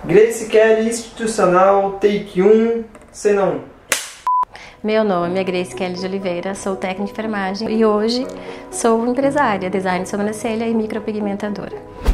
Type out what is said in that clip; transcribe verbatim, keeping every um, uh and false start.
Grace Kelly, institucional, take um, cena um. Meu nome é Grace Kelly de Oliveira, sou técnica de enfermagem e hoje sou empresária, design de sobrancelha e micropigmentadora.